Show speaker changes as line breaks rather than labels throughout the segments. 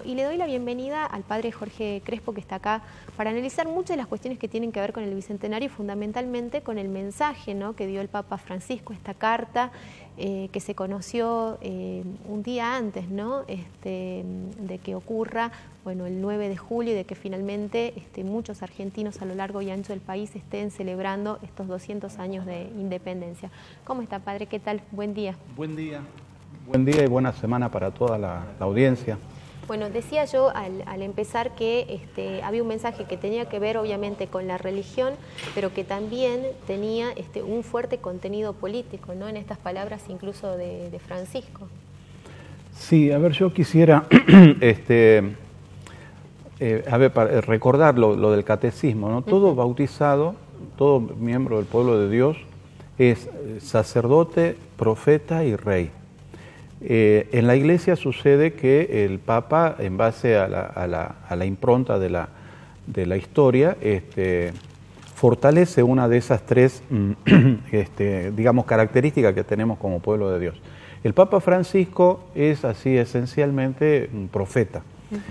y le doy la bienvenida al padre Jorge Crespo, que está acá para analizar muchas de las cuestiones que tienen que ver con el Bicentenario y fundamentalmente con el mensaje, ¿no?, que dio el Papa Francisco, esta carta que se conoció un día antes, ¿no?, de que ocurra, bueno, el 9 de julio y de que finalmente muchos argentinos a lo largo y ancho del país estén celebrando estos 200 años de independencia. ¿Cómo está, padre? ¿Qué tal? Buen día.
Buen día. Buen día y buena semana para toda la audiencia.
Bueno, decía yo al empezar que había un mensaje que tenía que ver obviamente con la religión, pero que también tenía un fuerte contenido político, ¿no?, en estas palabras incluso de Francisco.
Sí, a ver, yo quisiera recordar lo del catecismo, ¿no? Todo bautizado, todo miembro del pueblo de Dios es sacerdote, profeta y rey. En la Iglesia sucede que el Papa, en base a la impronta de la historia, fortalece una de esas tres digamos, características que tenemos como pueblo de Dios. El Papa Francisco es así esencialmente un profeta.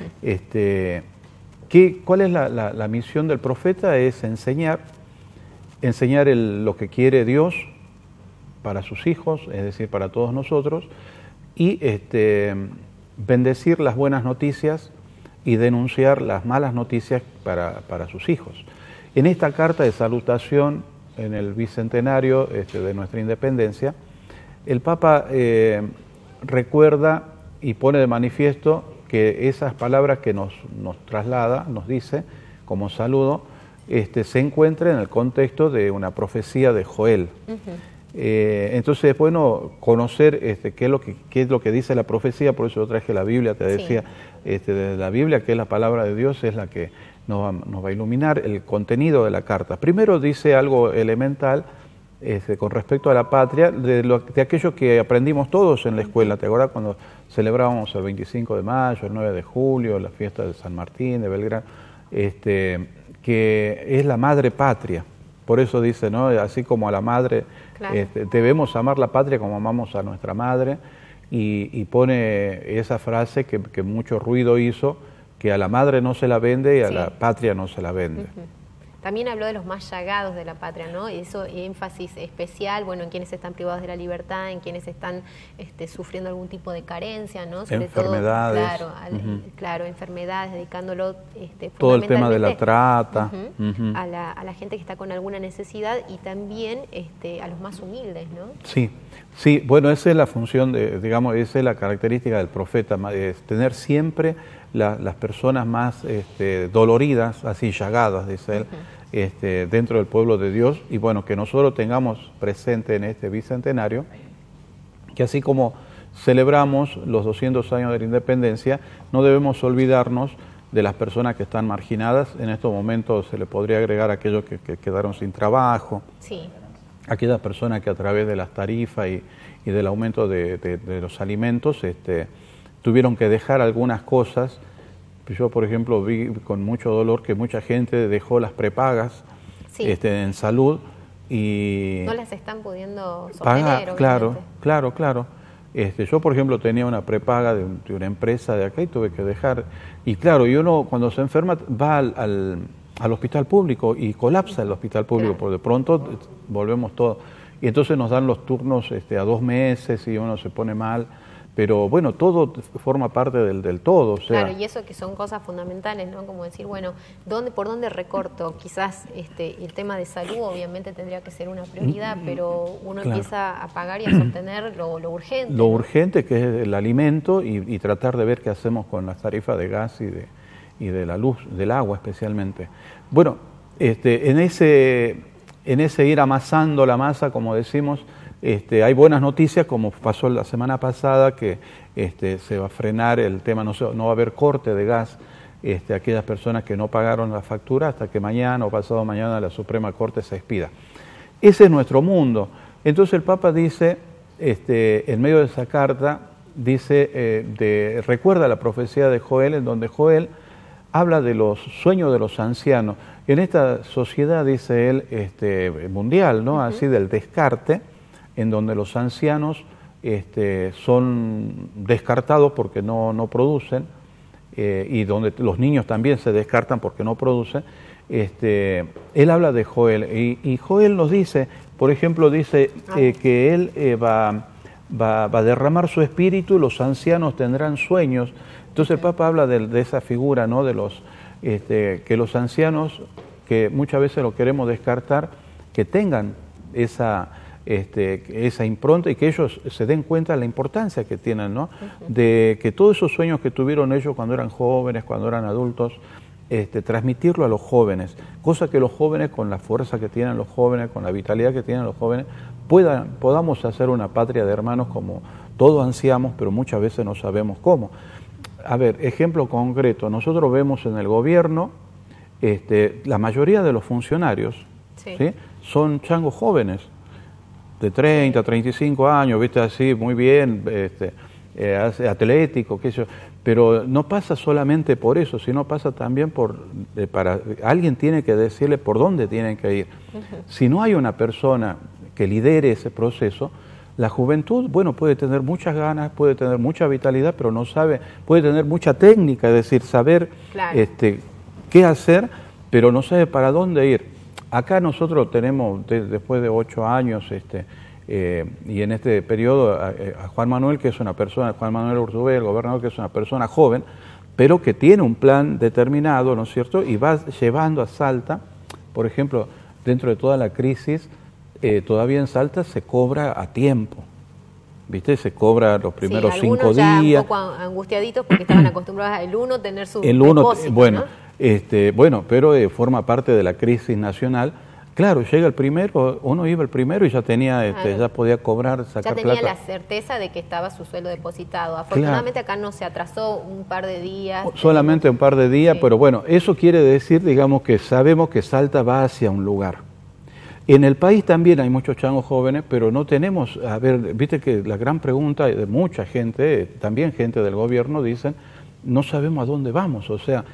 ¿Cuál es la misión del profeta? Es enseñar lo que quiere Dios para sus hijos, es decir, para todos nosotros, y bendecir las buenas noticias y denunciar las malas noticias para sus hijos. En esta carta de salutación, en el bicentenario de nuestra independencia, el Papa recuerda y pone de manifiesto que esas palabras que nos traslada, nos dice como saludo, se encuentra en el contexto de una profecía de Joel. Entonces es bueno conocer qué es lo que dice la profecía. Por eso yo traje la Biblia, te decía, de la Biblia, que es la palabra de Dios, es la que nos va a iluminar el contenido de la carta. Primero dice algo elemental con respecto a la patria, de aquello que aprendimos todos en la escuela. ¿Te acuerdas cuando celebrábamos el 25 de mayo, el 9 de julio, la fiesta de San Martín, de Belgrano, que es la madre patria? Por eso dice, ¿no?, así como a la madre, claro, debemos amar la patria como amamos a nuestra madre, y pone esa frase que mucho ruido hizo, que a la madre no se la vende y a la patria no se la vende.
También habló de los más llagados de la patria, ¿no? Y eso, énfasis especial, bueno, en quienes están privados de la libertad, en quienes están sufriendo algún tipo de carencia, ¿no? Sobre
enfermedades.
Todo, claro, enfermedades, dedicándolo
todo el tema de la trata.
A la gente que está con alguna necesidad y también a los más humildes, ¿no?
Sí, sí, bueno, esa es la función, digamos, esa es la característica del profeta, es tener siempre las personas más doloridas, así llagadas, dice él, dentro del pueblo de Dios. Y bueno, que nosotros tengamos presente en este bicentenario que así como celebramos los 200 años de la independencia, no debemos olvidarnos de las personas que están marginadas. En estos momentos se le podría agregar a aquellos que quedaron sin trabajo, aquellas personas que a través de las tarifas y del aumento de los alimentos tuvieron que dejar algunas cosas. Yo, por ejemplo, vi con mucho dolor que mucha gente dejó las prepagas en salud y
no las están pudiendo sostener,
pagar. Claro. Yo, por ejemplo, tenía una prepaga de una empresa de acá y tuve que dejar. Y claro, y uno cuando se enferma va al hospital público y colapsa el hospital público, porque de pronto volvemos todos. Y entonces nos dan los turnos a 2 meses y uno se pone mal. Pero bueno, todo forma parte del todo. O sea,
claro, y eso que son cosas fundamentales, ¿no? Como decir, bueno, ¿por dónde recorto? Quizás el tema de salud obviamente tendría que ser una prioridad, pero uno empieza a pagar y a sostener lo urgente.
Lo urgente, que es el alimento, y tratar de ver qué hacemos con las tarifas de gas y de la luz, del agua especialmente. Bueno, en ese ir amasando la masa, como decimos, hay buenas noticias, como pasó la semana pasada, que se va a frenar el tema, no va a haber corte de gas aquellas personas que no pagaron la factura hasta que mañana o pasado mañana la Suprema Corte se expida. Ese es nuestro mundo. Entonces el Papa dice, en medio de esa carta, dice, recuerda la profecía de Joel, en donde Joel habla de los sueños de los ancianos. En esta sociedad, dice él, mundial, ¿no? Así del descarte, en donde los ancianos son descartados porque no producen, y donde los niños también se descartan porque no producen, él habla de Joel, y Joel nos dice, por ejemplo, dice que él va a derramar su espíritu, los ancianos tendrán sueños. Entonces el Papa habla de esa figura, ¿no? De los, que los ancianos, que muchas veces lo queremos descartar, que tengan esa impronta y que ellos se den cuenta de la importancia que tienen, ¿no? De que todos esos sueños que tuvieron ellos cuando eran jóvenes, cuando eran adultos, transmitirlo a los jóvenes, cosa que los jóvenes, con la fuerza que tienen los jóvenes, con la vitalidad que tienen los jóvenes, podamos hacer una patria de hermanos como todos ansiamos, pero muchas veces no sabemos cómo. A ver, ejemplo concreto, nosotros vemos en el gobierno, la mayoría de los funcionarios, ¿sí? Son changos jóvenes, de 30, 35 años, viste, así, muy bien, atlético, qué sé yo. Pero no pasa solamente por eso, sino pasa también alguien tiene que decirle por dónde tienen que ir. Si no hay una persona que lidere ese proceso, la juventud, bueno, puede tener muchas ganas, puede tener mucha vitalidad, pero no sabe, puede tener mucha técnica, es decir, saber qué hacer, pero no sabe para dónde ir. Acá nosotros tenemos, después de 8 años, y en este periodo a Juan Manuel, que es una persona, Juan Manuel Urtubey, el gobernador, que es una persona joven, pero que tiene un plan determinado, ¿no es cierto? Y va llevando a Salta, por ejemplo, dentro de toda la crisis, todavía en Salta se cobra a tiempo, ¿viste? Se cobra los primeros 5 días.
Algunos ya un poco angustiaditos porque estaban acostumbrados al uno tener su depósito,
bueno,
¿no?
Bueno, pero forma parte de la crisis nacional. Claro, llega el primero, uno iba el primero y ya tenía, ya podía cobrar, sacar plata.
Ya tenía la certeza de que estaba su sueldo depositado. Afortunadamente acá no se atrasó un par de días.
Solamente un par de días, pero bueno, eso quiere decir, digamos, que sabemos que Salta va hacia un lugar. En el país también hay muchos changos jóvenes, pero no tenemos, a ver, viste que la gran pregunta de mucha gente, también gente del gobierno, dicen, no sabemos a dónde vamos, o sea,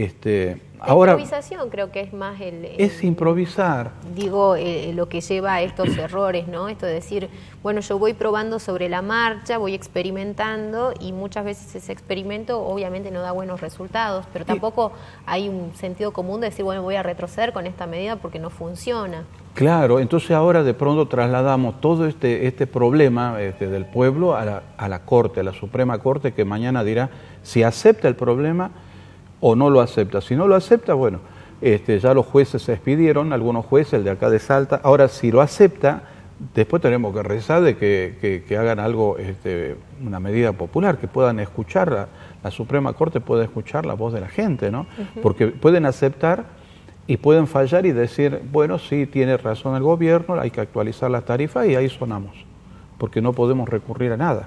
ahora,
improvisación creo que es más
es improvisar.
Digo, lo que lleva a estos errores, ¿no? Esto de decir, bueno, yo voy probando sobre la marcha, voy experimentando y muchas veces ese experimento obviamente no da buenos resultados, pero tampoco hay un sentido común de decir, bueno, voy a retroceder con esta medida porque no funciona.
Claro, entonces ahora de pronto trasladamos todo este problema del pueblo a la Corte, a la Suprema Corte, que mañana dirá si acepta el problema o no lo acepta. Si no lo acepta, bueno, ya los jueces se expidieron, algunos jueces, el de acá de Salta. Ahora, si lo acepta, después tenemos que rezar de que hagan algo, una medida popular, que puedan escuchar, la Suprema Corte puede escuchar la voz de la gente, ¿no? Porque pueden aceptar y pueden fallar y decir, bueno, sí, tiene razón el gobierno, hay que actualizar las tarifas y ahí sonamos, porque no podemos recurrir a nada.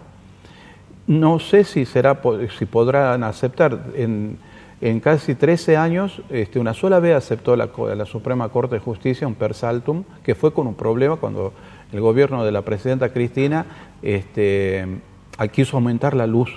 No sé si podrán aceptar. En casi 13 años, una sola vez aceptó la Suprema Corte de Justicia un per saltum, que fue con un problema cuando el gobierno de la presidenta Cristina quiso aumentar la luz.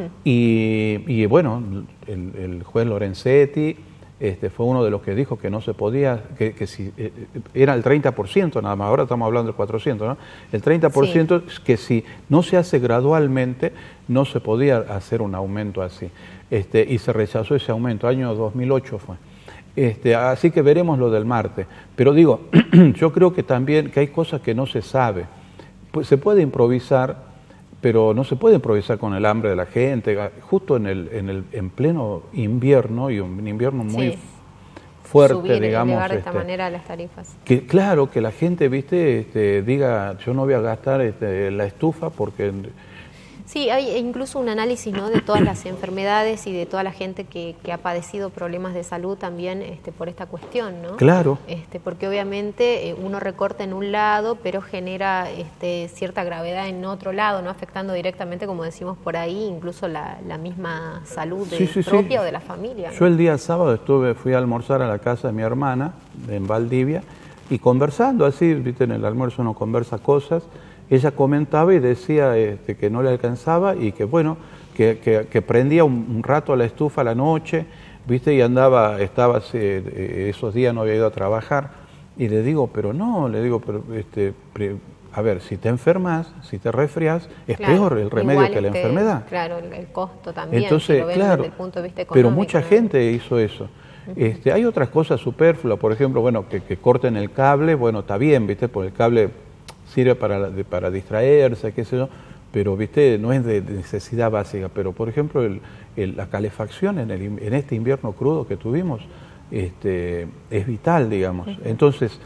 Y bueno, el juez Lorenzetti fue uno de los que dijo que no se podía, que si era el 30% nada más, ahora estamos hablando del 400%, ¿no? El 30% sí. Que si no se hace gradualmente, no se podía hacer un aumento así. Y se rechazó ese aumento, año 2008 fue. Así que veremos lo del martes. Pero digo, yo creo que también que hay cosas que no se sabe. Pues se puede improvisar, pero no se puede improvisar con el hambre de la gente. Justo en pleno invierno, y un invierno muy fuerte,
subir,
digamos.
Elevar de esta manera las tarifas.
Que, claro, que la gente, viste, diga, yo no voy a gastar la estufa porque...
Sí, hay incluso un análisis, ¿no?, de todas las enfermedades y de toda la gente que ha padecido problemas de salud también por esta cuestión, ¿no?
Claro.
Porque obviamente uno recorta en un lado, pero genera cierta gravedad en otro lado, ¿no?, afectando directamente, como decimos por ahí, incluso la misma salud propia o de la familia, ¿no?
Yo el día sábado fui a almorzar a la casa de mi hermana en Valdivia y conversando así, viste, en el almuerzo uno conversa cosas. Ella comentaba y decía que no le alcanzaba y que bueno, que prendía un rato a la estufa a la noche, ¿viste? Y estaba esos días no había ido a trabajar. Y le digo, pero a ver, si te enfermas, si te resfrias, es
Claro,
peor el remedio
igual
que la enfermedad.
Claro, el costo también,
Entonces,
si lo ven
claro,
desde el punto de vista
pero
económico,
mucha
¿no?
gente hizo eso. Hay otras cosas superfluas, por ejemplo, bueno, que corten el cable, bueno, está bien, ¿viste? Porque el cable sirve para distraerse, qué sé yo, pero, ¿viste? No es de necesidad básica. Pero, por ejemplo, la calefacción en este invierno crudo que tuvimos es vital, digamos. Entonces,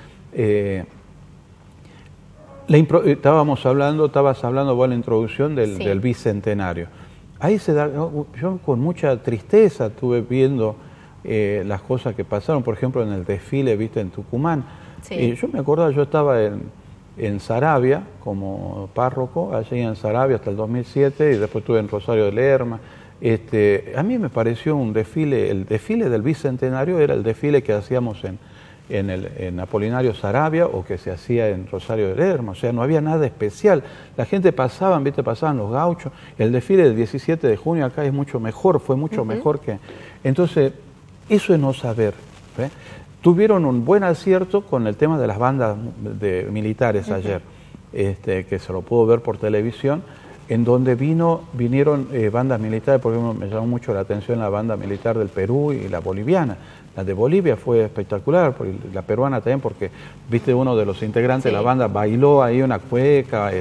estabas hablando vos en la introducción del bicentenario. Ahí se da, yo con mucha tristeza estuve viendo las cosas que pasaron, por ejemplo, en el desfile, viste, en Tucumán.
Sí.
Yo me acordaba, yo estaba en Saravia como párroco, allí en Saravia hasta el 2007, y después estuve en Rosario de Lerma. A mí me pareció un desfile, el desfile del bicentenario era el desfile que hacíamos en Apolinario Saravia o que se hacía en Rosario de Lerma, o sea, no había nada especial. La gente pasaban los gauchos. El desfile del 17 de junio acá es mucho mejor, fue mucho mejor que... Entonces, eso es no saber. Tuvieron un buen acierto con el tema de las bandas militares ayer, que se lo pudo ver por televisión, en donde vinieron bandas militares. Por ejemplo, me llamó mucho la atención la banda militar del Perú y la boliviana. La de Bolivia fue espectacular, la peruana también, porque, viste, uno de los integrantes de la banda bailó ahí una cueca,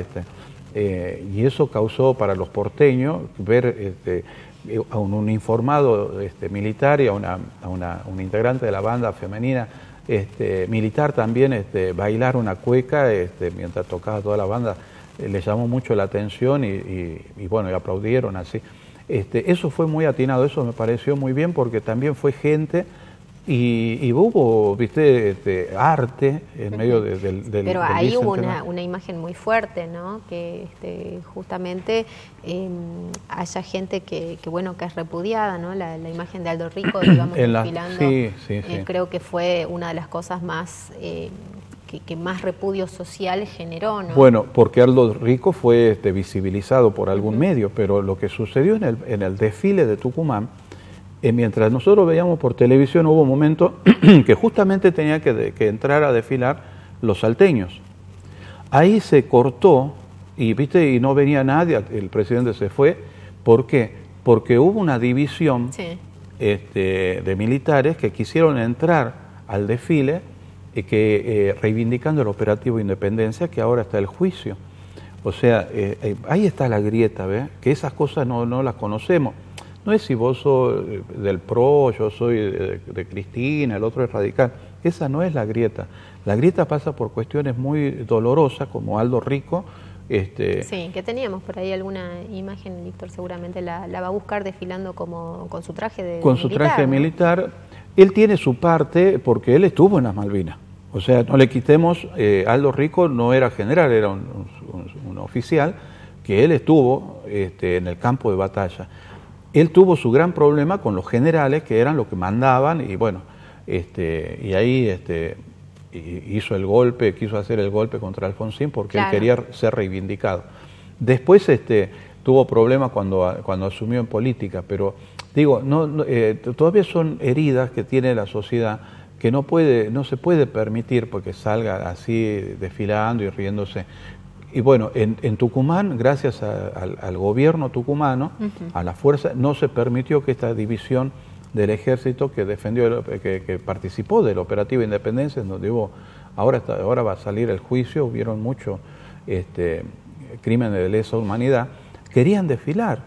y eso causó para los porteños ver a un uniformado militar y a un integrante de la banda femenina militar también bailar una cueca mientras tocaba toda la banda. Le llamó mucho la atención y bueno, y aplaudieron así. Eso fue muy atinado, eso me pareció muy bien, porque también fue gente y hubo, viste, arte en medio del
Pero ahí hubo una imagen muy fuerte, ¿no? Que justamente haya gente que es repudiada, ¿no? La imagen de Aldo Rico, digamos, desfilando,
sí.
creo que fue una de las cosas más que más repudio social generó, ¿no?
Bueno, porque Aldo Rico fue visibilizado por algún medio, pero lo que sucedió en el desfile de Tucumán, mientras nosotros veíamos por televisión, hubo un momento que justamente tenía que entrar a desfilar los salteños. Ahí se cortó y no venía nadie, el presidente se fue. ¿Por qué? Porque hubo una división de militares que quisieron entrar al desfile reivindicando el operativo Independencia, que ahora está el juicio. O sea, ahí está la grieta, ¿ves? Que esas cosas no las conocemos. No es si vos sos del PRO, yo soy de Cristina, el otro es radical. Esa no es la grieta. La grieta pasa por cuestiones muy dolorosas, como Aldo Rico.
Sí, que teníamos por ahí alguna imagen, Víctor seguramente la va a buscar desfilando con su traje de
con su traje militar. Él tiene su parte porque él estuvo en las Malvinas. O sea, no le quitemos, Aldo Rico no era general, era un oficial, que él estuvo en el campo de batalla. Él tuvo su gran problema con los generales, que eran los que mandaban, y bueno, y ahí hizo el golpe, quiso hacer el golpe contra Alfonsín porque él quería ser reivindicado. Después tuvo problemas cuando asumió en política, pero digo, todavía son heridas que tiene la sociedad que no se puede permitir porque salga así desfilando y riéndose. Y bueno, en Tucumán, gracias al gobierno tucumano, a la fuerza, no se permitió que esta división del ejército que participó del operativo Independencia, en donde ahora va a salir el juicio, hubieron muchos crímenes de lesa humanidad, querían desfilar.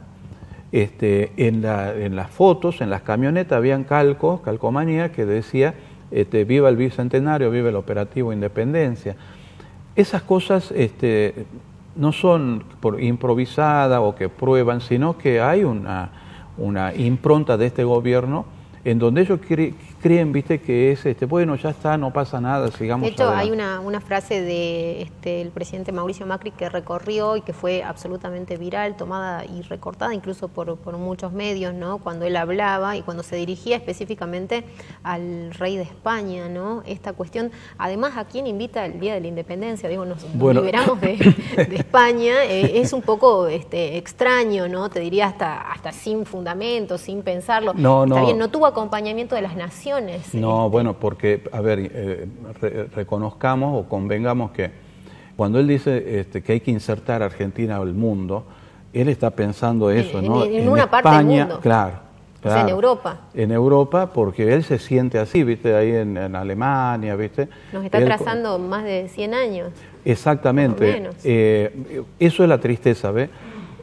En las fotos, en las camionetas, habían calcomanía que decía viva el Bicentenario, viva el operativo Independencia. Esas cosas no son improvisadas o que prueban, sino que hay una impronta de este gobierno en donde ellos creen, viste, que es bueno, ya está, no pasa nada, sigamos
adelante. De hecho,
adelante.
hay una frase de el presidente Mauricio Macri que recorrió y que fue absolutamente viral, tomada y recortada incluso por muchos medios, ¿no? Cuando él hablaba y cuando se dirigía específicamente al rey de España, ¿no? Esta cuestión, además, ¿a quién invita el Día de la Independencia? Digo, nos liberamos de España, es un poco extraño, ¿no? Te diría hasta sin fundamento, sin pensarlo. Está bien, no tuvo acompañamiento de las naciones.
No, bueno, porque, a ver, reconozcamos o convengamos que cuando él dice que hay que insertar a Argentina al mundo, él está pensando eso, ¿no?
En una parte del mundo.
Claro.
O sea, en Europa.
En Europa, porque él se siente así, ¿viste? Ahí en Alemania, ¿viste?
Nos está trazando más de 100 años.
Exactamente. Eso es la tristeza, ¿ves?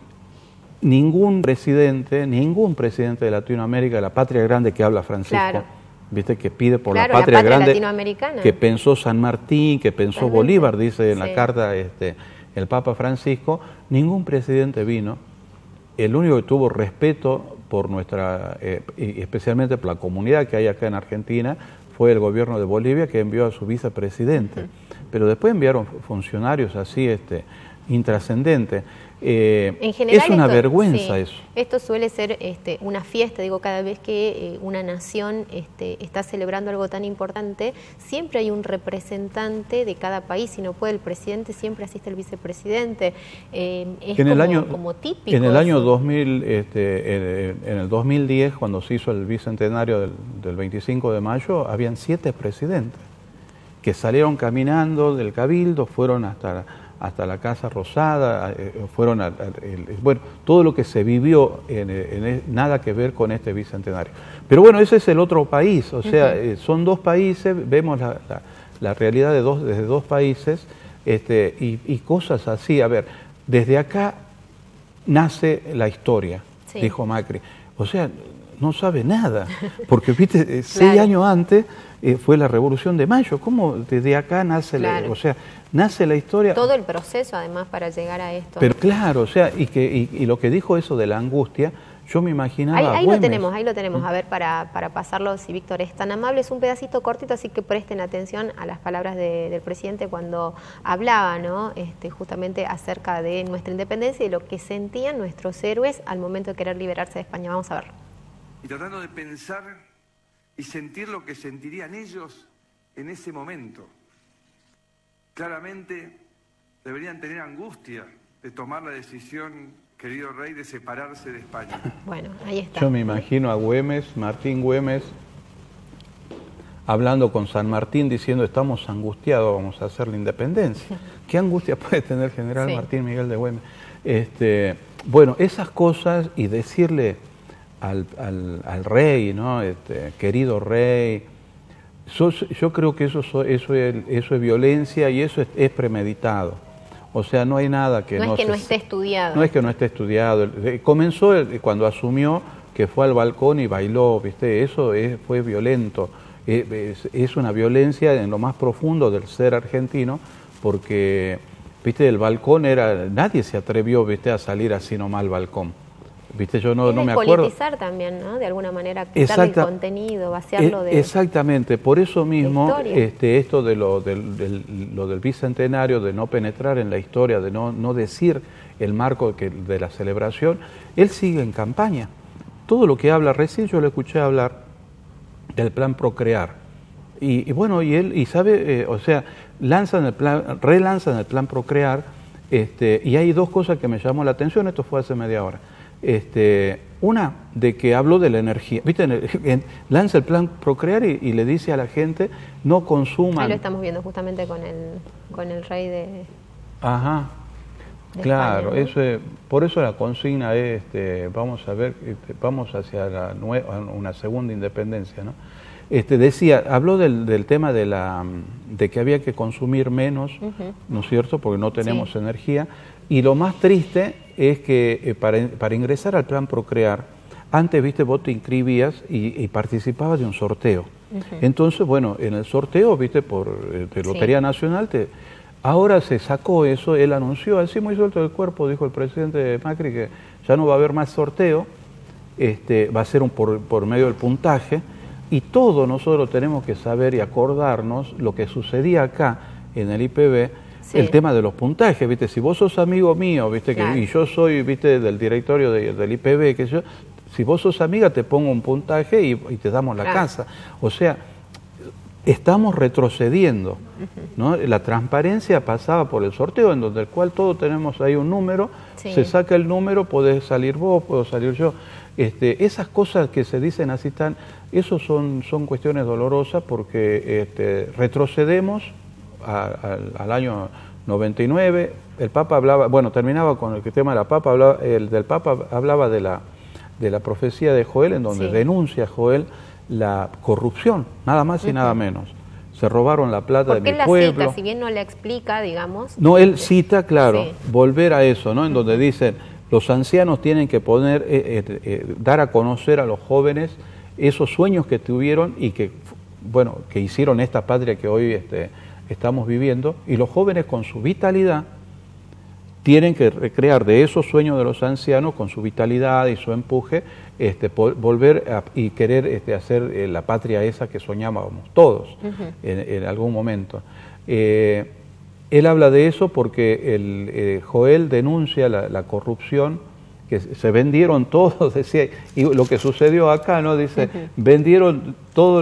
Ningún presidente de Latinoamérica, la patria grande que habla Francisco,
claro,
¿viste? Que pide por la patria grande,
latinoamericana,
que pensó San Martín, que pensó
totalmente.
Bolívar, dice en la carta el Papa Francisco, ningún presidente vino. El único que tuvo respeto por nuestra, y especialmente por la comunidad que hay acá en Argentina, fue el gobierno de Bolivia, que envió a su vicepresidente. Pero después enviaron funcionarios así intrascendentes.
En general,
es una vergüenza eso.
Esto suele ser una fiesta, digo, cada vez que una nación está celebrando algo tan importante, siempre hay un representante de cada país, si no puede el presidente, siempre asiste el vicepresidente. Es como típico.
En el año 2000, en el 2010, cuando se hizo el bicentenario del 25 de mayo, habían 7 presidentes que salieron caminando del Cabildo, fueron hasta la Casa Rosada, fueron bueno, todo lo que se vivió nada que ver con este bicentenario. Pero bueno, ese es el otro país, o sea, son 2 países, vemos la realidad desde 2 países, y cosas así. A ver, desde acá nace la historia, dijo Macri. O sea, no sabe nada, porque viste, 6 años antes fue la Revolución de Mayo. ¿Cómo desde acá nace o sea, nace la historia?
Todo el proceso, además, para llegar a esto.
Pero claro, o sea, y lo que dijo eso de la angustia, yo me imaginaba...
Ahí lo tenemos. A ver, para pasarlo, si Víctor es tan amable, es un pedacito cortito, así que presten atención a las palabras del presidente cuando hablaba, ¿no? Justamente acerca de nuestra independencia y de lo que sentían nuestros héroes al momento de querer liberarse de España. Vamos a verlo.
Y tratando de pensar y sentir lo que sentirían ellos en ese momento. Claramente deberían tener angustia de tomar la decisión, querido rey, de separarse de España.
Bueno, ahí está.
Yo me imagino a Güemes, Martín Güemes, hablando con San Martín diciendo estamos angustiados, vamos a hacer la independencia. ¿Qué angustia puede tener el general Martín Miguel de Güemes? Bueno, esas cosas, y decirle al rey, ¿no? Querido rey, yo creo que eso es violencia y eso es premeditado. O sea, no hay nada que
no es que no esté estudiado.
No es que no esté estudiado. Comenzó cuando asumió, que fue al balcón y bailó, ¿viste? Eso fue violento. Es una violencia en lo más profundo del ser argentino, porque, ¿viste? El balcón nadie se atrevió, ¿viste? A salir así nomás al balcón. ¿Viste? Yo no me acuerdo.
Politizar también, ¿no? De alguna manera, quitarle el contenido, vaciarlo de...
Exactamente, por eso mismo esto de lo del bicentenario, de no penetrar en la historia, de no decir el marco de la celebración, él sigue en campaña. Todo lo que habla, recién yo le escuché hablar del plan Procrear. Y bueno, y sabe, o sea, relanzan el plan Procrear, y hay 2 cosas que me llamó la atención, esto fue hace media hora. Una, de que habló de la energía, ¿viste? Lanza el plan Procrear y le dice a la gente, no consuman...
Ahí lo estamos viendo justamente con el rey de...
Ajá,
de
claro,
España, ¿no?
Por eso la consigna es, vamos a ver, vamos hacia una segunda independencia, ¿no? Habló del tema de que había que consumir menos, ¿no es cierto?, porque no tenemos energía. Y lo más triste es que para ingresar al plan Procrear, antes, viste, vos te inscribías y participabas de un sorteo. Entonces, bueno, en el sorteo, viste, de Lotería Nacional, ahora se sacó eso, él anunció, así muy suelto del cuerpo, dijo el presidente Macri, que ya no va a haber más sorteo, va a ser por medio del puntaje, y todos nosotros tenemos que saber y acordarnos lo que sucedía acá en el IPB, el tema de los puntajes, ¿viste? Si vos sos amigo mío, ¿viste? Y yo soy, ¿viste? Del directorio del IPB, si vos sos amiga te pongo un puntaje y te damos la casa. O sea, estamos retrocediendo, ¿no? La transparencia pasaba por el sorteo, en donde el cual todos tenemos ahí un número, se saca el número, podés salir vos, puedo salir yo. Esas cosas que se dicen así eso son cuestiones dolorosas porque retrocedemos al año 99, el Papa hablaba, bueno, terminaba con el tema de la Papa, hablaba, el del Papa hablaba de la profecía de Joel, en donde denuncia Joel la corrupción, nada más y nada menos. Se robaron la plata de mi pueblo.
Porque él la cita, si bien no la explica, digamos.
No, él cita, claro, volver a eso, ¿no? En donde dicen, los ancianos tienen que poner, dar a conocer a los jóvenes esos sueños que tuvieron y que, bueno, que hicieron esta patria que hoy estamos viviendo, y los jóvenes con su vitalidad tienen que recrear de esos sueños de los ancianos, con su vitalidad y su empuje, volver y querer hacer la patria esa que soñábamos todos en algún momento. Él habla de eso porque Joel denuncia la corrupción, que se vendieron todos, decía, y lo que sucedió acá, ¿no? Dice, vendieron todos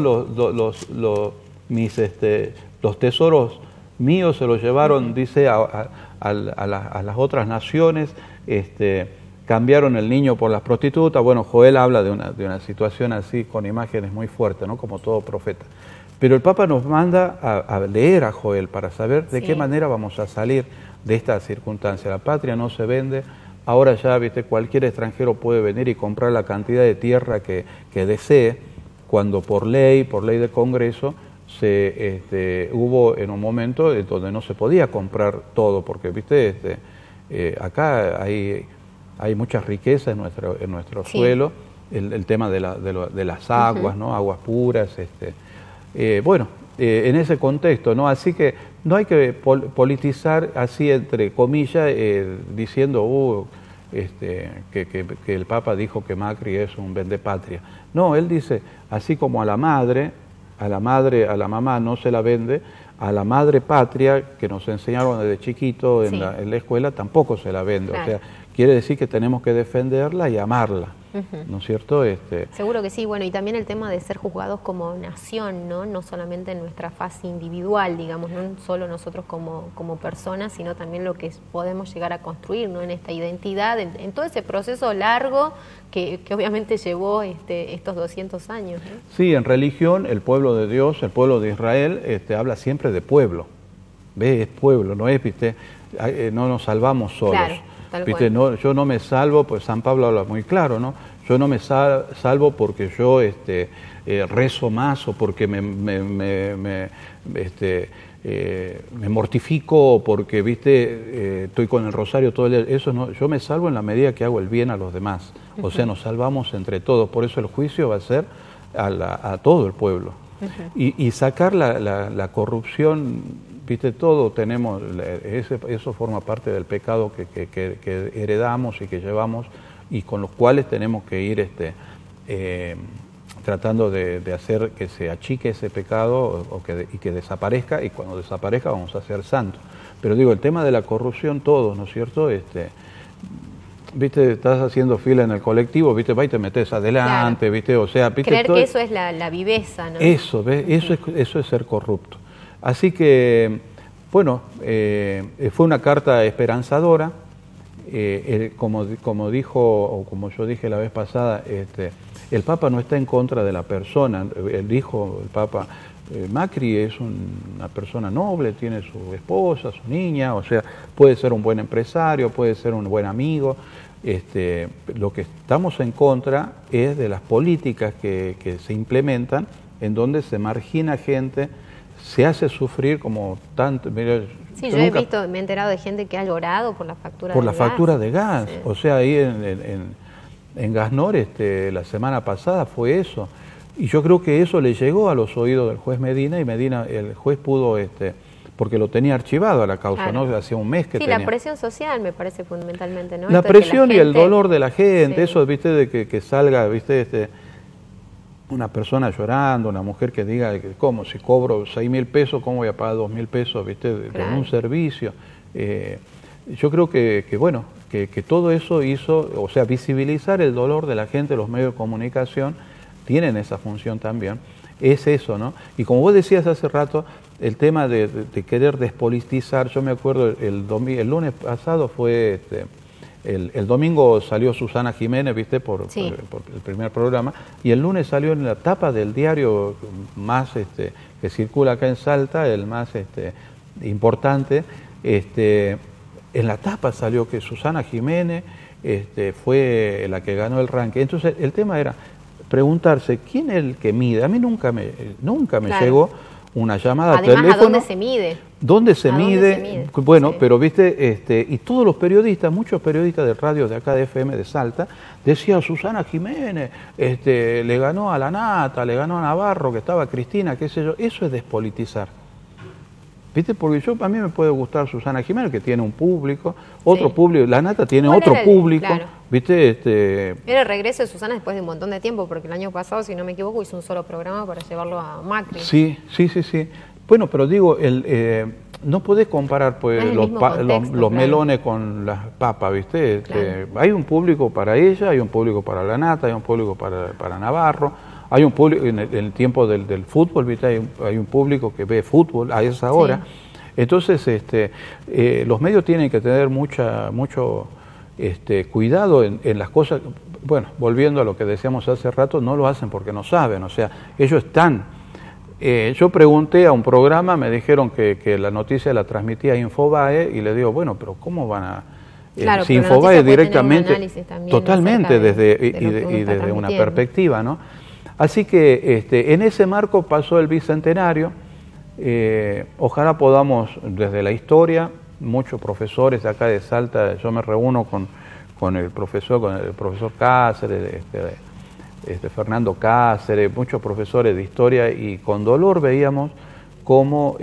los tesoros míos, se los llevaron, dice, a las otras naciones, cambiaron el niño por las prostitutas. Bueno, Joel habla de una situación así, con imágenes muy fuertes, ¿no? Como todo profeta. Pero el Papa nos manda a leer a Joel para saber de qué manera vamos a salir de esta circunstancia. La patria no se vende. Ahora ya, viste, cualquier extranjero puede venir y comprar la cantidad de tierra que desee, cuando por ley de Congreso, hubo en un momento donde no se podía comprar todo, porque, viste, acá hay mucha riqueza en nuestro suelo, el tema de las aguas, ¿no? Aguas puras, bueno, en ese contexto, ¿no? Así que no hay que politizar así, entre comillas, diciendo que el Papa dijo que Macri es un vendepatria. No, él dice, así como a la mamá no se la vende, a la madre patria, que nos enseñaron desde chiquito en la escuela, tampoco se la vende. Claro. O sea, quiere decir que tenemos que defenderla y amarla, ¿no es cierto?
Seguro que sí. Bueno, y también el tema de ser juzgados como nación, ¿no? No solamente en nuestra fase individual, digamos, no solo nosotros como personas, sino también lo que podemos llegar a construir, ¿no? En esta identidad, en todo ese proceso largo que obviamente llevó estos 200 años, ¿no?
Sí, en religión, el pueblo de Dios, el pueblo de Israel, habla siempre de pueblo. ¿Ves? Es pueblo, no es, viste, no nos salvamos solos. Claro, viste, no, yo no me salvo, pues San Pablo habla muy claro, ¿no? Yo no me salvo porque yo rezo más, o porque me mortifico, o porque, viste, estoy con el rosario todo el día. Eso no, yo me salvo en la medida que hago el bien a los demás. O sea, nos salvamos entre todos. Por eso el juicio va a ser a todo el pueblo. Y sacar la corrupción, viste, todo tenemos, eso forma parte del pecado que heredamos y que llevamos, y con los cuales tenemos que ir tratando de hacer que se achique ese pecado y que desaparezca, y cuando desaparezca vamos a ser santos. Pero digo, el tema de la corrupción, todos, ¿no es cierto? Viste, estás haciendo fila en el colectivo, viste, va y te metes adelante, claro. Viste, o sea, viste,
creer que eso es la viveza, ¿no?
Eso, ¿ves? Eso es ser corrupto. Así que, bueno, fue una carta esperanzadora, como dijo, o como yo dije la vez pasada, el Papa no está en contra de la persona. Él dijo, el Papa, Macri es una persona noble, tiene su esposa, su niña, o sea, puede ser un buen empresario, puede ser un buen amigo. Lo que estamos en contra es de las políticas que se implementan, en donde se margina gente, se hace sufrir como tanto. Mira,
sí, yo me he enterado de gente que ha llorado por la factura de gas. Por la
factura de gas. Sí. O sea, ahí en Gasnor la semana pasada fue eso. Y yo creo que eso le llegó a los oídos del juez Medina, y el juez pudo, porque lo tenía archivado a la causa, claro. ¿No? Hacía un mes que tenía.
Sí, la presión social me parece fundamentalmente, ¿no?
La presión y el dolor de la gente, eso, viste, de que salga, viste, una persona llorando, una mujer que diga, ¿cómo? Si cobro 6.000 pesos, ¿cómo voy a pagar 2.000 pesos, viste, claro. De un servicio? Yo creo que bueno, que todo eso hizo, o sea, visibilizar el dolor de la gente. Los medios de comunicación tienen esa función también, es eso, ¿no? Y como vos decías hace rato, el tema de querer despolitizar, yo me acuerdo el lunes pasado fue, el domingo salió Susana Jiménez, viste, por el primer programa, y el lunes salió en la tapa del diario más que circula acá en Salta, el más importante, En la tapa salió que Susana Jiménez fue la que ganó el ranking. Entonces el tema era preguntarse quién es el que mide. A mí nunca me
claro.
llegó una llamada
además,
a teléfono.
¿a dónde se mide?
¿Dónde se mide? Bueno,
sí.
pero viste, y todos los periodistas, muchos periodistas de radio de acá de FM de Salta, decían Susana Jiménez, le ganó a La Nata, le ganó a Navarro, que estaba Cristina, qué sé yo. Eso es despolitizar. ¿Viste? Porque a mí me puede gustar Susana Jiménez, que tiene un público, otro público, La Nata tiene otro público,
claro.
¿Viste?
Era el regreso de Susana después de un montón de tiempo, porque el año pasado, si no me equivoco, hizo un solo programa para llevarlo a Macri.
Sí. Bueno, pero digo, no podés comparar pues, los melones con las papas, ¿viste?
Claro.
Hay un público para ella, hay un público para La Nata, hay un público para Navarro, hay un público, en el tiempo del fútbol, ¿viste? Hay un público que ve fútbol a esa hora. Sí. Entonces, los medios tienen que tener mucho cuidado en las cosas. Bueno, volviendo a lo que decíamos hace rato, no lo hacen porque no saben, o sea, ellos están. Yo pregunté a un programa, me dijeron que la noticia la transmitía Infobae y le digo, bueno, pero ¿cómo van a...?
Claro,
si Infobae directamente, totalmente
desde
desde una perspectiva, ¿no? Así que en ese marco pasó el Bicentenario, ojalá podamos desde la historia, muchos profesores de acá de Salta, yo me reúno con el profesor Cáceres, Fernando Cáceres, muchos profesores de historia, y con dolor veíamos cómo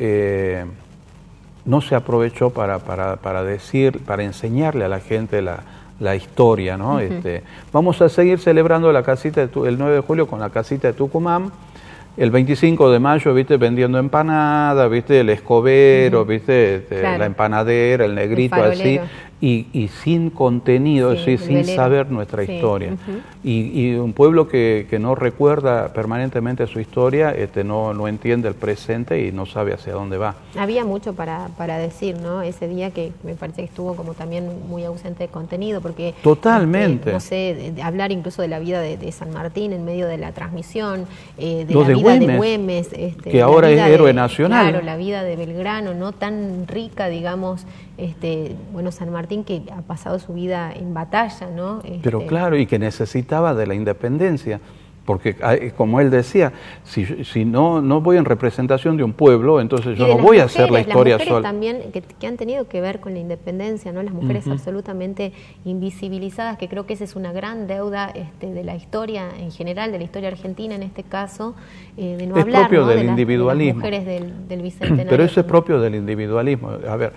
no se aprovechó para enseñarle a la gente la historia, ¿no? Vamos a seguir celebrando la casita el 9 de julio con la casita de Tucumán. El 25 de mayo, viste, vendiendo empanadas, viste, el escobero, viste, claro. La empanadera, el negrito, así, y sin contenido, sí, sin saber nuestra historia. Y un pueblo que no recuerda permanentemente su historia, no entiende el presente y no sabe hacia dónde va.
Había mucho para decir, ¿no? Ese día que me parece que estuvo como también muy ausente de contenido, porque...
Totalmente.
No sé, hablar incluso de la vida de San Martín en medio de la transmisión, de
Lo
la
de
vida
Güemes,
de Güemes,
que ahora es héroe nacional.
Claro, la vida de Belgrano, no tan rica, digamos, bueno, San Martín que ha pasado su vida en batalla, ¿no?
Pero claro, y que necesitaba de la independencia, porque como él decía, si no voy en representación de un pueblo, entonces yo no voy a hacer la historia sola.
Las mujeres también que han tenido que ver con la independencia, ¿no? Las mujeres absolutamente invisibilizadas, que creo que esa es una gran deuda de la historia en general, de la historia argentina en este caso, de no hablar,
propio, ¿no?,
del
de
individualismo. De las mujeres del Bicentenario.
Pero eso es propio del individualismo. A ver,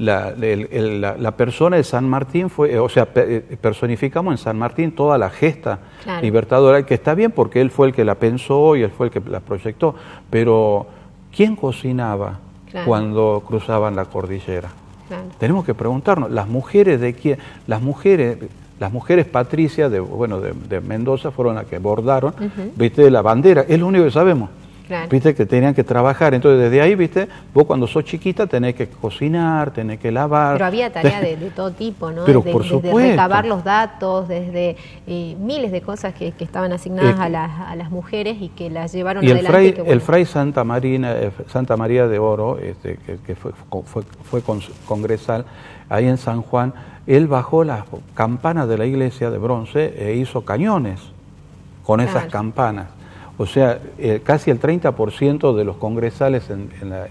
la persona de San Martín fue, o sea, personificamos en San Martín toda la gesta libertadora, que está bien porque él fue el que la pensó y él fue el que la proyectó, pero ¿quién cocinaba cuando cruzaban la cordillera? Tenemos que preguntarnos, ¿las mujeres de quién? Las mujeres patricias de Mendoza fueron las que bordaron, viste, la bandera, es lo único que sabemos. Viste que tenían que trabajar, entonces desde ahí, viste, vos cuando sos chiquita tenés que cocinar, tenés que lavar.
Pero había tarea de todo tipo, ¿no?
Pero por supuesto.
Desde recabar los datos, desde miles de cosas que estaban asignadas a las mujeres y que las llevaron
y
adelante.
El fray Santa María de Oro, que fue congresal ahí en San Juan, él bajó las campanas de la iglesia de bronce e hizo cañones con esas campanas. O sea, casi el 30% de los congresales en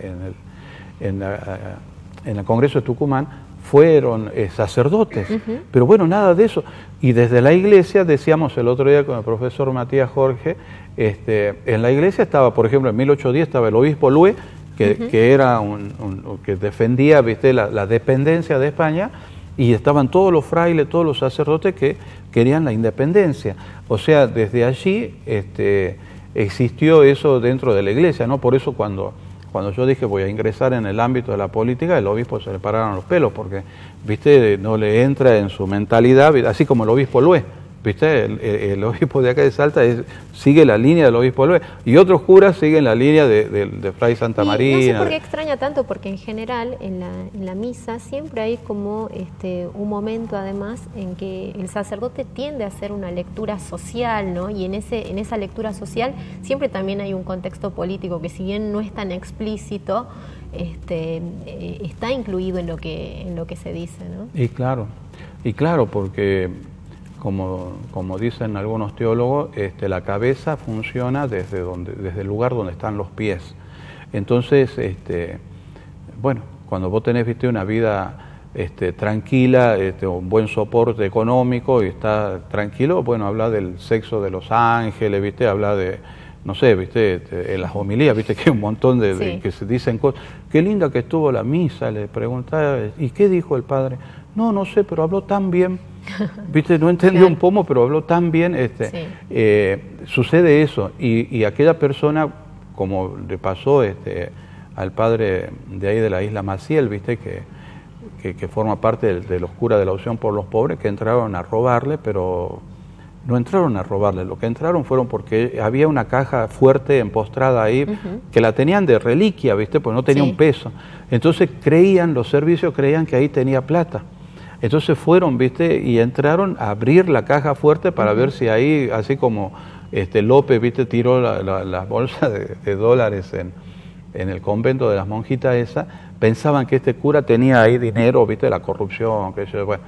el Congreso de Tucumán fueron sacerdotes. Pero bueno, nada de eso. Y desde la iglesia, decíamos el otro día con el profesor Matías Jorge, en la iglesia estaba, por ejemplo, en 1810 estaba el obispo Lué, que era que defendía, viste, la dependencia de España, y estaban todos los frailes, todos los sacerdotes que querían la independencia. O sea, desde allí existió eso dentro de la iglesia, ¿no? Por eso cuando yo dije voy a ingresar en el ámbito de la política, el obispo se le pararon los pelos, porque, viste, no le entra en su mentalidad, así como el obispo Lué, ¿viste? El obispo de acá de Salta sigue la línea del obispo de Lobería, y otros curas siguen la línea de Fray Santa Marina.
No sé por qué extraña tanto, porque en general en la misa siempre hay como un momento además en que el sacerdote tiende a hacer una lectura social, ¿no? Y en esa lectura social siempre también hay un contexto político que, si bien no es tan explícito, está incluido en lo que se dice, ¿no?
Y claro, porque como dicen algunos teólogos, la cabeza funciona desde el lugar donde están los pies. Entonces, bueno, cuando vos tenés, viste, una vida tranquila, un buen soporte económico y está tranquilo, bueno, habla del sexo de los ángeles, viste, habla de, no sé, viste, en las homilías, viste que hay un montón de que se dicen cosas. Qué linda que estuvo la misa, le preguntaba, ¿y qué dijo el padre? No sé, pero habló tan bien. Viste, no entendió un pomo, pero habló tan bien. Sucede eso, y aquella persona, como le pasó al padre de ahí de la isla Maciel, viste, que forma parte de los curas de la Opción por los Pobres, que entraron a robarle, pero no entraron a robarle, lo que entraron fueron porque había una caja fuerte empostrada ahí, que la tenían de reliquia, viste, pues no tenía un peso. Entonces los servicios creían que ahí tenía plata. Entonces fueron, viste, y entraron a abrir la caja fuerte para ver si ahí, así como López, viste, tiró la bolsa de dólares en el convento de las monjitas esa, pensaban que este cura tenía ahí dinero, viste, la corrupción, que eso, bueno.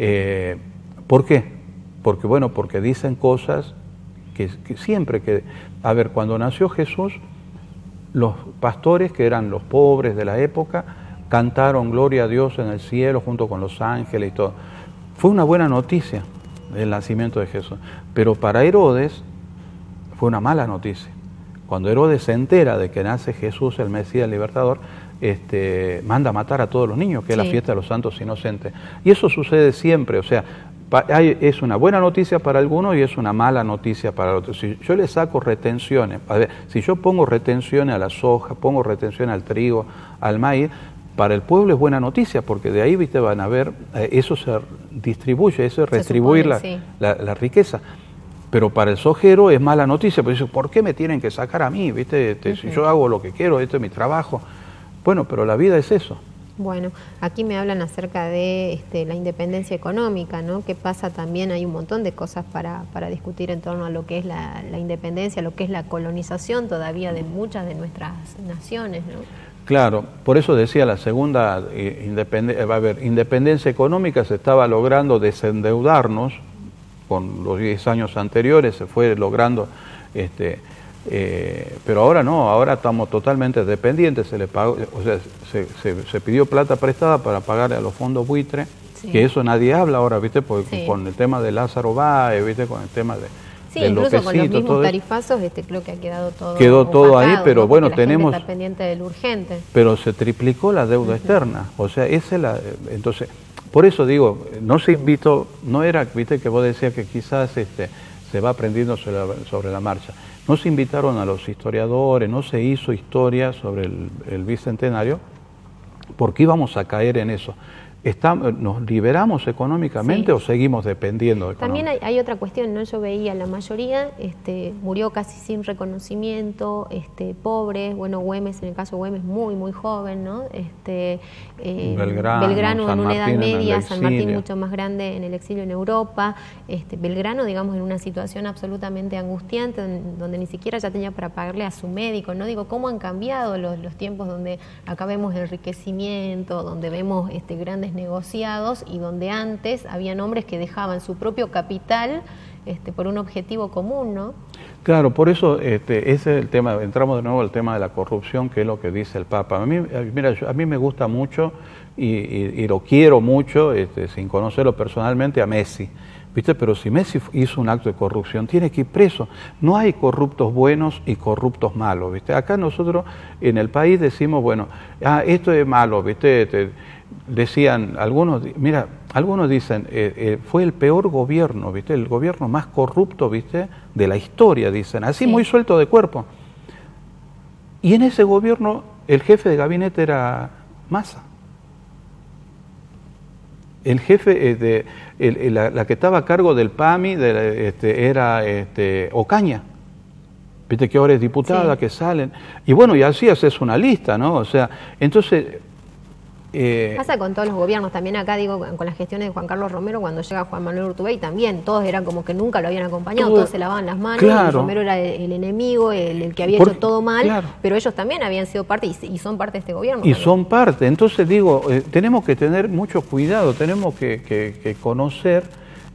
¿Por qué? Porque dicen cosas que siempre a ver, cuando nació Jesús, los pastores, que eran los pobres de la época, cantaron gloria a Dios en el cielo junto con los ángeles y todo. Fue una buena noticia el nacimiento de Jesús, pero para Herodes fue una mala noticia. Cuando Herodes se entera de que nace Jesús, el Mesías, el Libertador, manda a matar a todos los niños, que es la fiesta de los santos inocentes. Y eso sucede siempre, o sea, es una buena noticia para algunos y es una mala noticia para otros. Si yo le saco retenciones, a ver, si yo pongo retenciones a la soja, pongo retenciones al trigo, al maíz, para el pueblo es buena noticia, porque de ahí, viste, van a ver, eso se distribuye, eso es retribuir la riqueza. Pero para el sojero es mala noticia, porque dice, ¿por qué me tienen que sacar a mí? ¿Viste? Si yo hago lo que quiero, esto es mi trabajo. Bueno, pero la vida es eso.
Bueno, aquí me hablan acerca de la independencia económica, ¿no? ¿Qué pasa también? Hay un montón de cosas para discutir en torno a lo que es la independencia, lo que es la colonización todavía de muchas de nuestras naciones, ¿no?
Claro, por eso decía la segunda independencia económica se estaba logrando desendeudarnos, con los 10 años anteriores se fue logrando, pero ahora no, ahora estamos totalmente dependientes, se pidió plata prestada para pagarle a los fondos buitre, que eso nadie habla ahora, ¿viste? Porque con el tema de Lázaro Báez, ¿viste? Con el tema de...
Sí, incluso con los mismos tarifazos, creo que ha quedado todo
opacado, ahí, pero
¿no?
bueno,
tenemos... está pendiente del urgente.
Pero se triplicó la deuda externa, o sea, esa es la... Entonces, por eso digo, no se invitó, no era, viste, que vos decías que quizás se va aprendiendo sobre la marcha. No se invitaron a los historiadores, no se hizo historia sobre el Bicentenario, porque íbamos a caer en eso. ¿Nos liberamos económicamente o seguimos dependiendo?
También hay otra cuestión, ¿no? Yo veía la mayoría murió casi sin reconocimiento, pobres, bueno, Güemes, en el caso de Güemes, muy, muy joven, ¿no? Belgrano en una edad media, San Martín mucho más grande en el exilio en Europa, Belgrano, digamos, en una situación absolutamente angustiante, donde ni siquiera ya tenía para pagarle a su médico, ¿no? Digo, ¿cómo han cambiado los tiempos donde acá vemos enriquecimiento, donde vemos grandes negociados y donde antes habían hombres que dejaban su propio capital por un objetivo común, ¿no?
Claro, por eso ese es el tema, entramos de nuevo al tema de la corrupción, que es lo que dice el Papa. A mí me gusta mucho y lo quiero mucho, sin conocerlo personalmente, a Messi, ¿viste? Pero si Messi hizo un acto de corrupción, tiene que ir preso. No hay corruptos buenos y corruptos malos, ¿viste? Acá nosotros en el país decimos, bueno, esto es malo, ¿viste? Decían algunos dicen, fue el peor gobierno, ¿viste? El gobierno más corrupto, ¿viste? De la historia, dicen, así muy suelto de cuerpo. Y en ese gobierno el jefe de gabinete era Massa. El jefe, la que estaba a cargo del PAMI era Ocaña. Viste que ahora es diputada, sí, que salen. Y bueno, y así haces una lista, ¿no? O sea, entonces...
pasa con todos los gobiernos, también acá digo, con las gestiones de Juan Carlos Romero, cuando llega Juan Manuel Urtubey, también todos eran como que nunca lo habían acompañado, todos se lavaban las manos, claro, y Romero era el enemigo, el que había hecho todo mal, claro, pero ellos también habían sido parte y son parte de este gobierno. Y también
son parte, entonces digo, tenemos que tener mucho cuidado, tenemos que conocer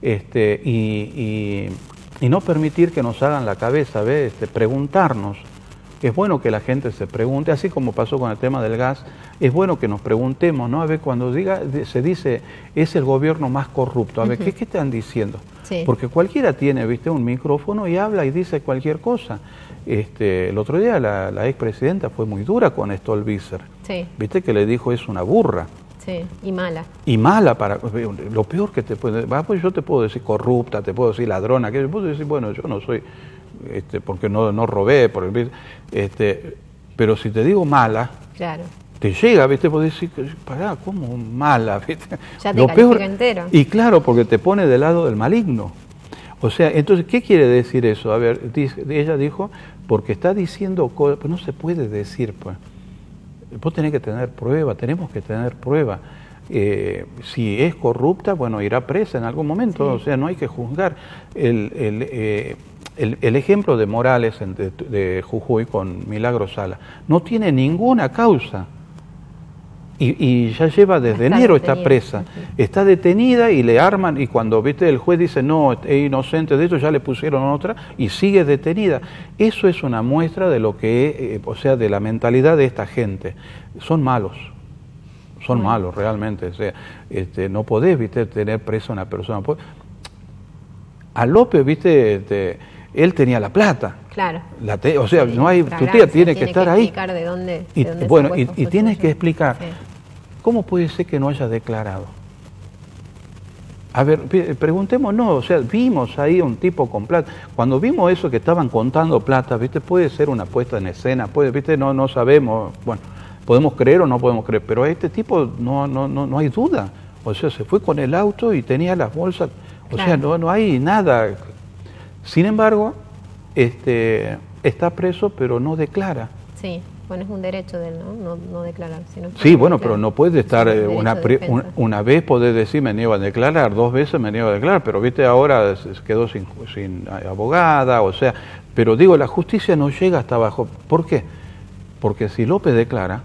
y no permitir que nos hagan la cabeza, ¿ves? Preguntarnos. Es bueno que la gente se pregunte, así como pasó con el tema del gas, es bueno que nos preguntemos, ¿no? A ver, cuando se dice, es el gobierno más corrupto, a ver, ¿qué están diciendo? Sí. Porque cualquiera tiene, ¿viste? Un micrófono y habla y dice cualquier cosa. El otro día la expresidenta fue muy dura con Stolbizer. Sí. ¿Viste? Que le dijo, es una burra.
Sí, y mala.
Y mala para... Lo peor que te puede... Pues yo te puedo decir corrupta, te puedo decir ladrona, que yo puedo decir, bueno, yo no soy... porque no robé, pero si te digo mala, claro, te llega, ¿viste? Podés decir, pará, ¿cómo mala? ¿Viste?
Ya te califica entero.
Y claro, porque te pone del lado del maligno. O sea, entonces, ¿qué quiere decir eso? A ver, ella dijo, porque está diciendo cosas, pues no se puede decir, pues. Vos tenés que tener prueba, tenemos que tener prueba. Si es corrupta, bueno, irá presa en algún momento, sí, o sea, no hay que juzgar. El ejemplo de Morales de Jujuy con Milagro Sala no tiene ninguna causa y ya lleva desde enero, está presa, está detenida y le arman, y cuando, viste, el juez dice no, es inocente de esto, ya le pusieron otra y sigue detenida. Eso es una muestra de lo que o sea, de la mentalidad de esta gente. Son malos. Son malos realmente, o sea, no podés, viste, tener presa a una persona. A López, viste, él tenía la plata. Claro. O sea, sí, no hay, tu tía tiene que estar ahí.
De dónde,
bueno, y tienes que explicar, sí, ¿cómo puede ser que no haya declarado? A ver, preguntémonos, o sea, vimos ahí un tipo con plata. Cuando vimos eso que estaban contando plata, viste, puede ser una puesta en escena, viste, no sabemos, bueno, podemos creer o no podemos creer, pero a este tipo no hay duda. O sea, se fue con el auto y tenía las bolsas, o claro, sea, no hay nada. Sin embargo, está preso, pero no declara.
Sí, bueno, es un derecho de él, no declarar.
Sí, bueno, pero no puede estar una vez poder decir me niego a declarar, 2 veces me niego a declarar, pero viste, ahora se quedó sin abogada, o sea, pero digo, la justicia no llega hasta abajo. ¿Por qué? Porque si López declara,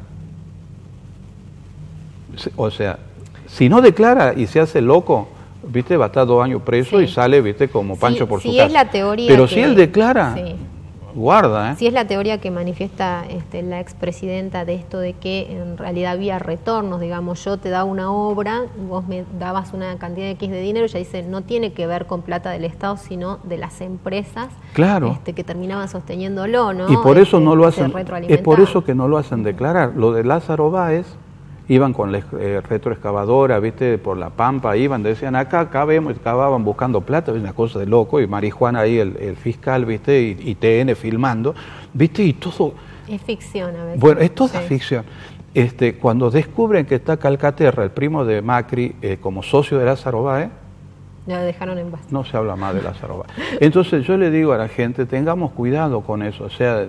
o sea, si no declara y se hace loco, viste, va a estar 2 años preso, sí, y sale, viste, como Pancho por su casa.
Es la teoría,
pero si él declara, sí, guarda,
Si es la teoría que manifiesta la expresidenta de esto de que en realidad había retornos, digamos, yo te daba una obra, vos me dabas una cantidad de X de dinero, ella dice, no tiene que ver con plata del Estado, sino de las empresas, claro, que terminaban sosteniéndolo, ¿no?
Y por eso no lo hacen, es por eso que no lo hacen declarar. Lo de Lázaro Báez, iban con la retroexcavadora, viste, por la Pampa, decían acá vemos, cavaban buscando plata, una cosa de loco, y marihuana ahí, el fiscal, viste, y TN filmando, viste, y todo...
Es ficción a veces.
Bueno, es toda ficción. Cuando descubren que está Calcaterra, el primo de Macri, como socio de Lázaro Báez,
ya lo dejaron en paz.
No se habla más de Lázaro Báez. Entonces yo le digo a la gente, tengamos cuidado con eso, o sea,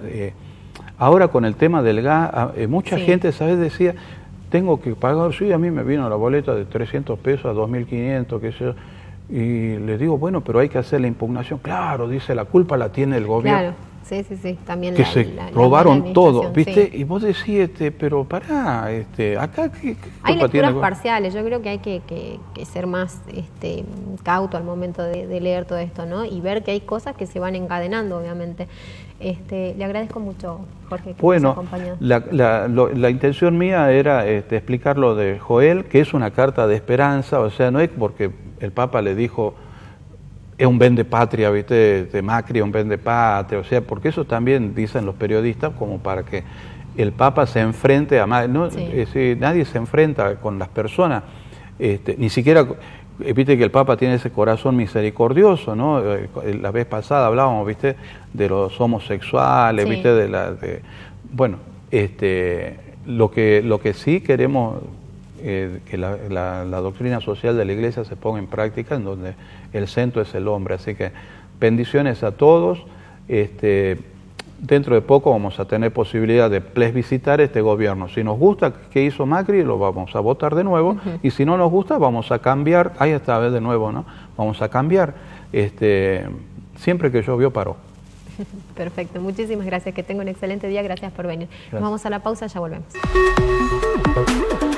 ahora con el tema del gas, mucha gente, ¿sabes? Decía... Tengo que pagar, sí, a mí me vino la boleta de 300 pesos a 2.500, qué sé yo, y le digo, bueno, pero hay que hacer la impugnación. Claro, dice, la culpa la tiene el gobierno. Claro,
sí, también
que se robaron todo, ¿viste? Sí. Y vos decís, pero pará, acá, ¿qué
hay lecturas parciales, yo creo que hay que ser más cauto al momento de leer todo esto, ¿no? Y ver que hay cosas que se van encadenando, obviamente. Le agradezco mucho, Jorge, que nos acompañó.
La intención mía era explicar lo de Joel, que es una carta de esperanza, o sea, no es porque el Papa le dijo, es un vendepatria, ¿viste? De Macri, un vendepatria, o sea, porque eso también dicen los periodistas, como para que el Papa se enfrente a... Sí. Nadie se enfrenta con las personas, ni siquiera... Viste que el Papa tiene ese corazón misericordioso, ¿no? La vez pasada hablábamos, viste, de los homosexuales, sí, viste, bueno, lo que sí queremos que la doctrina social de la Iglesia se ponga en práctica, en donde el centro es el hombre. Así que bendiciones a todos. Dentro de poco vamos a tener posibilidad de plebiscitar este gobierno. Si nos gusta que hizo Macri, lo vamos a votar de nuevo, y si no nos gusta, vamos a cambiar. Ahí está, de nuevo, ¿no? Vamos a cambiar. Siempre que llovió, paró.
Perfecto, muchísimas gracias, que tenga un excelente día, gracias por venir. Gracias. Nos vamos a la pausa, ya volvemos.